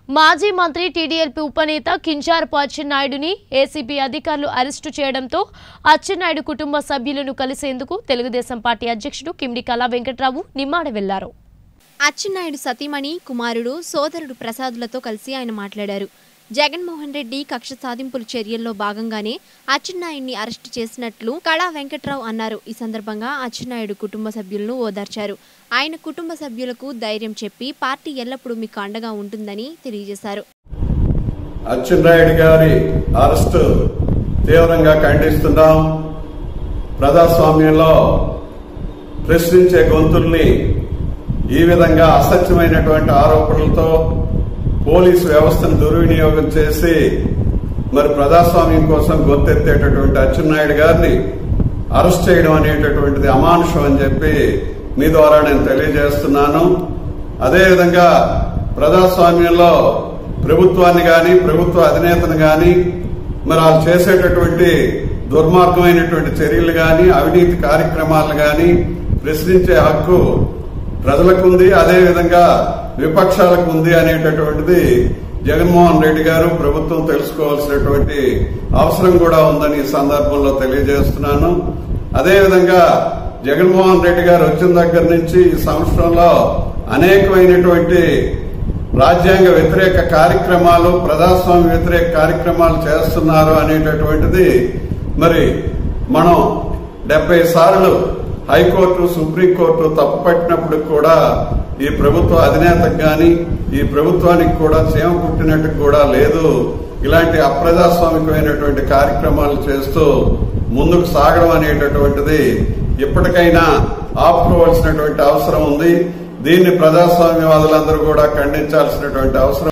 మాజీ మంత్రి టీడీఎల్పీ ఉపనేత కింజారపు అచ్చెన్నాయుడుని ఏసీబీ అధికారులు అరెస్టు చేయడంతో అచ్చెన్నాయుడు కుటుంబ సభ్యులను కలిసేందుకు తెలుగుదేశం పార్టీ అధ్యక్షుడు కిమిడి కళా వెంకట్రావు నిమ్మాడ వెళ్లారు. అచ్చెన్నాయుడు సతీమణి, కుమారుడు, సోదరుడు ప్రసాదులతో కలిసి ఆయన మాట్లాడారు. జగన్మోహన్ రెడ్డి కక్ష సాధింపుల చర్యల్లో భాగంగానే అచ్చెన్నాయుడిని అరెస్టు చేసినట్లు కళా వెంకట్రావు అన్నారు. ఈ సందర్భంగా అచ్చెన్నాయుడు కుటుంబ సభ్యులను ఓదార్చారు. ఆయన కుటుంబ సభ్యులకు ధైర్యం చెప్పి పార్టీ ఎల్లప్పుడూ మీకు అండగా ఉంటుందని తెలియజేశారు. అచ్చెన్నాయుడు గారి అరెస్టు తీవ్రంగా ఖండిస్తున్నాం. ప్రజాస్వామ్యంలో ప్రశ్నించే గొంతుల్ని ఈ విధంగా అసత్యమైనటువంటి ఆరోపణలతో పోలీసు వ్యవస్థను దుర్వినియోగం చేసి మరి ప్రజాస్వామ్యం కోసం గొంతెత్తేటటువంటి అచ్చెన్నాయుడు గారిని అరెస్ట్ చేయడం అనేటటువంటిది అమానుషం అని చెప్పి మీ ద్వారా నేను తెలియజేస్తున్నాను. అదేవిధంగా ప్రజాస్వామ్యంలో ప్రభుత్వాన్ని గాని ప్రభుత్వ అధినేతను గాని మరి వాళ్ళు చేసేటటువంటి దుర్మార్గమైనటువంటి చర్యలు గాని అవినీతి కార్యక్రమాలు గాని ప్రశ్నించే హక్కు ప్రజలకు ఉంది, అదేవిధంగా విపక్షాలకు ఉంది అనేటటువంటిది జగన్మోహన్ రెడ్డి గారు ప్రభుత్వం తెలుసుకోవాల్సినటువంటి అవసరం కూడా ఉందని ఈ సందర్భంలో తెలియజేస్తున్నాను. అదేవిధంగా జగన్మోహన్ రెడ్డి గారు వచ్చిన దగ్గర నుంచి ఈ సంవత్సరంలో అనేకమైనటువంటి రాజ్యాంగ వ్యతిరేక కార్యక్రమాలు, ప్రజాస్వామ్య వ్యతిరేక కార్యక్రమాలు చేస్తున్నారు అనేటటువంటిది మరి మనం 70 సార్లు హైకోర్టు, సుప్రీంకోర్టు తప్పుపట్టినప్పుడు కూడా ఈ ప్రభుత్వ అధినేతకు గాని ఈ ప్రభుత్వానికి కూడా చీమ పుట్టినట్టు కూడా లేదు. ఇలాంటి అప్రజాస్వామికమైనటువంటి కార్యక్రమాలు చేస్తూ ముందుకు సాగడం అనేటటువంటిది ఇప్పటికైనా ఆపుకోవాల్సినటువంటి అవసరం ఉంది. దీన్ని ప్రజాస్వామ్యవాదులందరూ కూడా ఖండించాల్సినటువంటి అవసరం